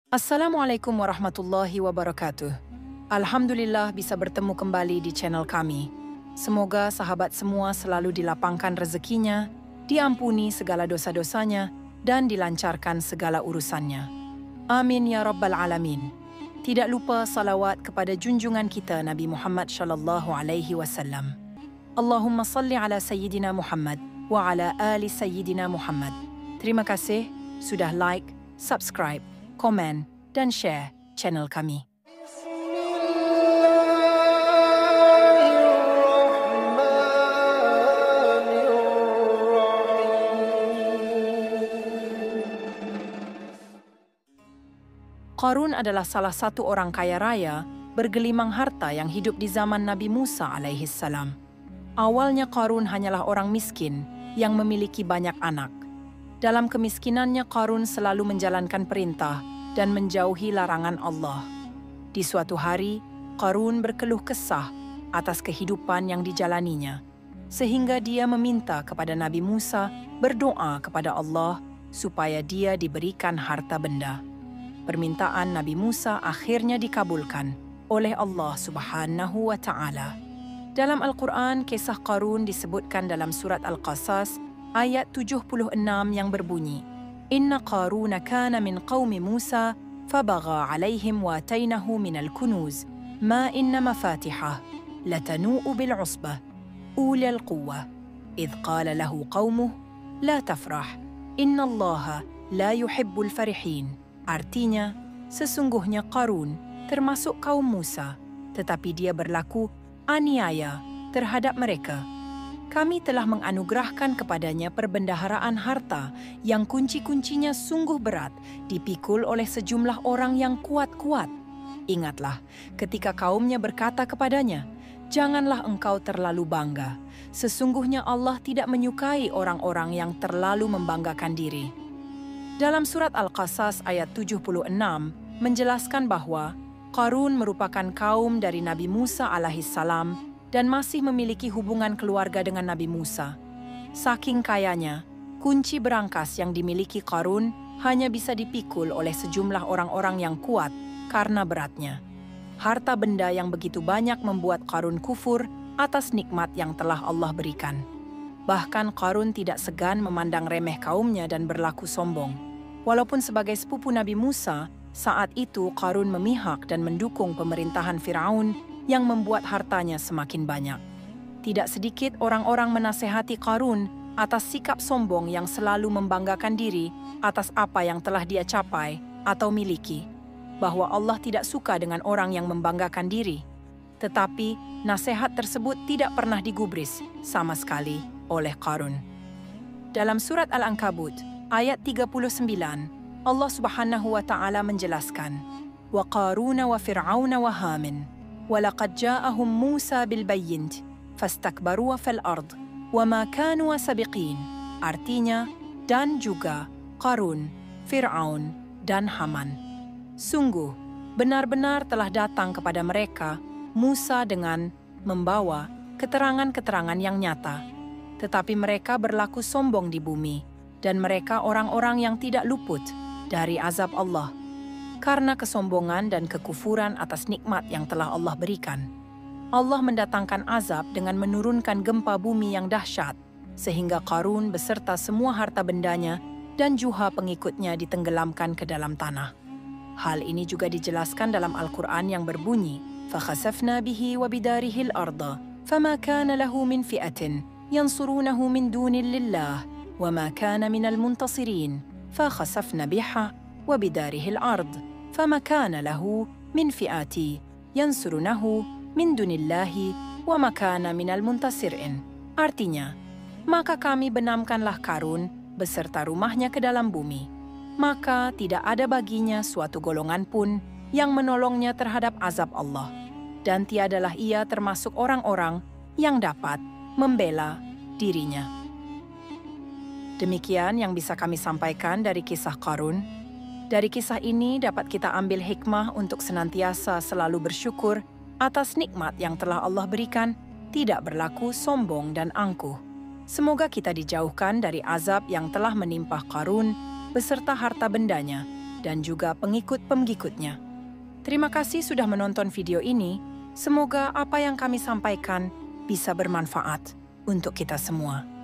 Assalamualaikum warahmatullahi wabarakatuh. Alhamdulillah bisa bertemu kembali di channel kami. Semoga sahabat semua selalu dilapangkan rezekinya, diampuni segala dosa-dosanya, dan dilancarkan segala urusannya. Amin ya rabbal alamin. Tidak lupa salawat kepada junjungan kita Nabi Muhammad sallallahu alaihi wasallam. Allahumma salli ala Sayyidina Muhammad wa ala ali Sayyidina Muhammad. Terima kasih sudah like, subscribe, komen, dan share channel kami. Qarun adalah salah satu orang kaya raya bergelimang harta yang hidup di zaman Nabi Musa alaihissalam. Awalnya Qarun hanyalah orang miskin yang memiliki banyak anak. Dalam kemiskinannya, Qarun selalu menjalankan perintah dan menjauhi larangan Allah. Di suatu hari, Qarun berkeluh kesah atas kehidupan yang dijalaninya, sehingga dia meminta kepada Nabi Musa berdoa kepada Allah supaya dia diberikan harta benda. Permintaan Nabi Musa akhirnya dikabulkan oleh Allah Subhanahu wa Ta'ala. Dalam Al-Quran, kisah Qarun disebutkan dalam surat Al-Qasas ayat 76 yang berbunyi, Inna Qaruna kana min qawmi Musa fabagha alaihim wa atainahu minal kunuz ma inna mafatihah latanu'u bil usbah ulil quwwah idh qala lahu qawmuh la tafrah inna allaha la yuhibbul farihin. Artinya, sesungguhnya Qarun termasuk kaum Musa, tetapi dia berlaku aniaya terhadap mereka. Kami telah menganugerahkan kepadanya perbendaharaan harta yang kunci-kuncinya sungguh berat dipikul oleh sejumlah orang yang kuat-kuat. Ingatlah, ketika kaumnya berkata kepadanya, janganlah engkau terlalu bangga. Sesungguhnya Allah tidak menyukai orang-orang yang terlalu membanggakan diri. Dalam surat Al-Qasas ayat 76 menjelaskan bahwa Qarun merupakan kaum dari Nabi Musa alaihissalam dan masih memiliki hubungan keluarga dengan Nabi Musa. Saking kayanya, kunci berangkas yang dimiliki Qarun hanya bisa dipikul oleh sejumlah orang-orang yang kuat karena beratnya. Harta benda yang begitu banyak membuat Qarun kufur atas nikmat yang telah Allah berikan. Bahkan Qarun tidak segan memandang remeh kaumnya dan berlaku sombong. Walaupun sebagai sepupu Nabi Musa, saat itu Qarun memihak dan mendukung pemerintahan Firaun yang membuat hartanya semakin banyak. Tidak sedikit orang-orang menasehati Qarun atas sikap sombong yang selalu membanggakan diri atas apa yang telah dia capai atau miliki, bahwa Allah tidak suka dengan orang yang membanggakan diri. Tetapi nasihat tersebut tidak pernah digubris sama sekali oleh Qarun. Dalam surat Al-Ankabut ayat 39, Allah Subhanahu wa Ta'ala menjelaskan, "Wa Qaruna wa Fir'auna wa Hamin وَلَقَدْ جَاءَهُمْ مُوسَى بِالْبَيِّنَاتِ فَاسْتَكْبَرُوا فِي الْأَرْضِ وَمَا كَانُوا سَابِقِينَ." Artinya, dan juga Qarun, Fir'aun, dan Haman. Sungguh, benar-benar telah datang kepada mereka Musa dengan membawa keterangan-keterangan yang nyata. Tetapi mereka berlaku sombong di bumi, dan mereka orang-orang yang tidak luput dari azab Allah karena kesombongan dan kekufuran atas nikmat yang telah Allah berikan. Allah mendatangkan azab dengan menurunkan gempa bumi yang dahsyat, sehingga Qarun beserta semua harta bendanya dan juga pengikutnya ditenggelamkan ke dalam tanah. Hal ini juga dijelaskan dalam Al-Quran yang berbunyi, فَخَسَفْنَا بِهِ وَبِدَارِهِ الْأَرْضَ فَمَا كَانَ لَهُ مِنْ فِئَةٍ يَنْصُرُونَهُ مِنْ دُونِ اللَّهِ وَمَا كَانَ مِنَ الْمُنْتَصِرِينَ فَخَسَفْنَا بِهِ وَبِدَارِهِ الْأَرْض فَمَا كَانَ لَهُ مِنْ فِئَةٍ يَنْصُرُونَهُ مِنْ دُونِ اللَّهِ وَمَا كَانَ مِنَ الْمُنْتَصِرِينَ. Artinya, maka kami benamkanlah Qarun beserta rumahnya ke dalam bumi. Maka tidak ada baginya suatu golongan pun yang menolongnya terhadap azab Allah. Dan tiadalah ia termasuk orang-orang yang dapat membela dirinya. Demikian yang bisa kami sampaikan dari kisah Qarun. Dari kisah ini dapat kita ambil hikmah untuk senantiasa selalu bersyukur atas nikmat yang telah Allah berikan, tidak berlaku sombong dan angkuh. Semoga kita dijauhkan dari azab yang telah menimpa Qarun beserta harta bendanya, dan juga pengikut-pengikutnya. Terima kasih sudah menonton video ini. Semoga apa yang kami sampaikan bisa bermanfaat untuk kita semua.